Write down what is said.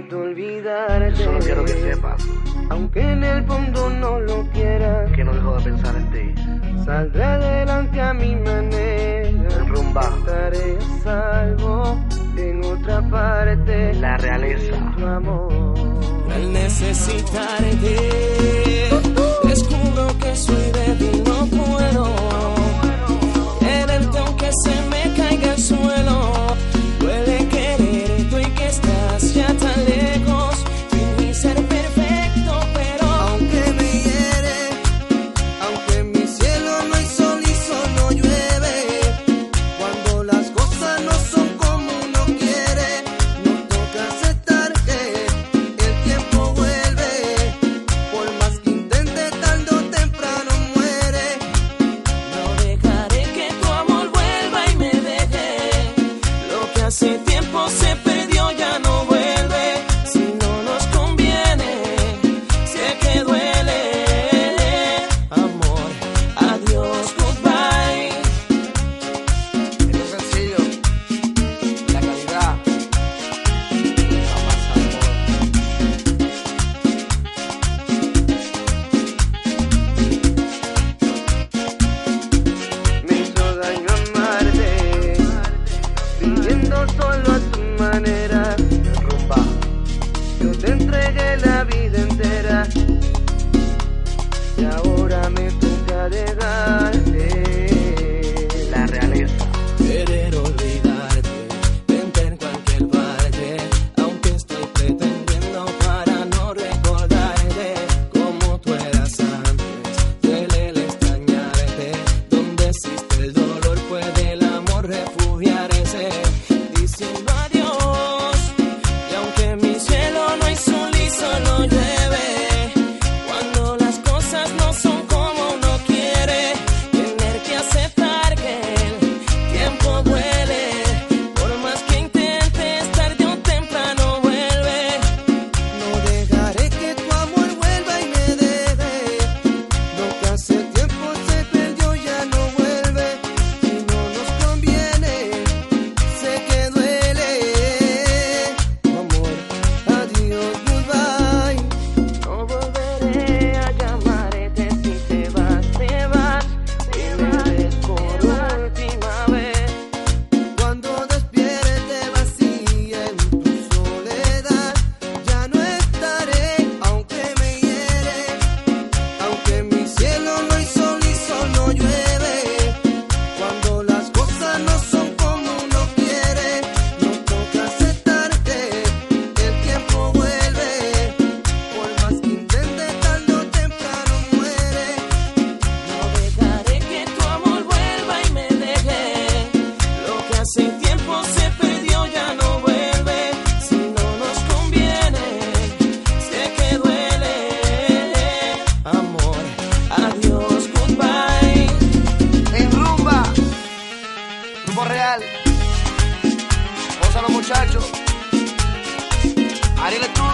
prometo olvidarte. Solo quiero que sepas, aunque en el fondo no lo quieras, que no dejo de pensar en ti. Saldré adelante a mi manera. En Rumba. Estaré a salvo en otra parte. La realeza. Tu amor. Al necesitarte, descubro que soy débil, no puedo quererte aunque se me caiga el suelo. Duele quererte y que estás ya tan lejos. Fingí ser perfecto, pero Aunque me hiere, aunque en mi cielo no hay sol y solo llueve, cuando las cosas no son como uno quiere, nos toca aceptar que el tiempo vuelve. Por más que intente, tarde o temprano muere. no dejaré que tu amor vuelva y me deje. Lo que hace tiempo se perdió ya no vuelve. Si no nos conviene, sé que duele. Amor, adiós, goodbye. Esto es sencillo. La calidad nunca pasa de moda. Me hizo daño amarte, viviendo solo a tu manera. Rumba. Yo te entregué la vida entera y ahora me toca dejarte. La realeza. Querer olvidarte, vente en cualquier parte, aunque estoy pretendiendo para no recordarte como tú eras antes. Duele el extrañarte, donde existe el dolor puede el amor refugiarse. Diciendo adiós, y aunque en mi cielo no hay sol y solo llueve, cuando las cosas no son como uno quiere, tener que aceptar que el tiempo duele. Por más que intentes, tarde o temprano vuelve. No dejaré que tu amor vuelva y me deje. Lo que hace tiempo se perdió ya no vuelve. Si no nos conviene, sé que duele. Amor, adiós, goodbye. No volveré a llamarte si te vas, te vas. Dime por última vez. Cuando despierte vacía en tu soledad, ya no estaré, aunque me hiere, aunque en mi cielo no hay sol y solo llueve. Cuando las cosas no son como uno quiere, nos toca aceptar que el tiempo vuelve. Por más que intente, tarde o temprano muere. No dejaré que tu amor vuelva y me deje. Lo que hace tiempo se perdió ya no vuelve. Si no nos conviene, sé que duele. Amor, adiós, goodbye. En Rumba. Grupo Real. Vamos a los muchachos. Ariel Estudio.